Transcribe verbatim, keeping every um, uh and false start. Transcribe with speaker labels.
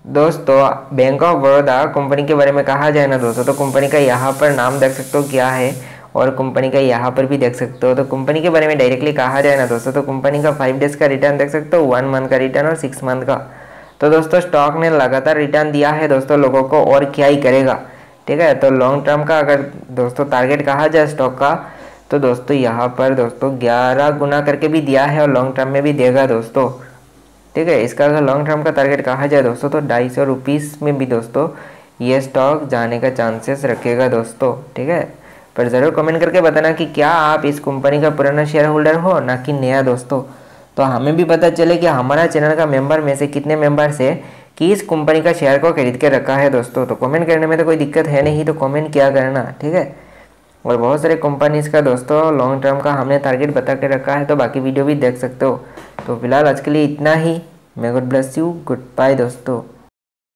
Speaker 1: दोस्तों bank of Baroda company के बारे में कहा जाए ना दोस्तों, तो कंपनी का यहाँ पर नाम देख सकते हो क्या है, और कंपनी का यहाँ पर भी देख सकते हो। तो कंपनी के बारे में डायरेक्टली कहा जाए ना दोस्तों, तो कंपनी का फाइव डेज का रिटर्न देख सकते हो, वन मंथ का रिटर्न और सिक्स मंथ का। तो दोस्तों स्टॉक ने लगातार रिटर्न दिया है दोस्तों लोगों को, और क्या ही करेगा। ठीक है, तो लॉन्ग टर्म का अगर दोस्तों टारगेट कहा जाए स्टॉक का, तो दोस्तों यहाँ पर दोस्तों ग्यारह गुना करके भी दिया है, और लॉन्ग टर्म में भी देगा दोस्तों। ठीक है, इसका अगर लॉन्ग टर्म का टारगेट कहा जाए दोस्तों, तो ढाई सौ रुपीज़ में भी दोस्तों ये स्टॉक जाने का चांसेस रखेगा दोस्तों। ठीक है, पर ज़रूर कमेंट करके बताना कि क्या आप इस कंपनी का पुराना शेयर होल्डर हो ना कि नया दोस्तों। तो हमें भी पता चले कि हमारा चैनल का मेंबर में से कितने मेंबर्स है कि इस कंपनी का शेयर को खरीद के रखा है दोस्तों। तो कमेंट करने में तो कोई दिक्कत है नहीं, तो कमेंट क्या करना। ठीक है, और बहुत सारे कंपनीज का दोस्तों लॉन्ग टर्म का हमने टारगेट बता के रखा है, तो बाकी वीडियो भी देख सकते हो। तो फिलहाल आज के लिए इतना ही। May God bless you, good bye दोस्तों।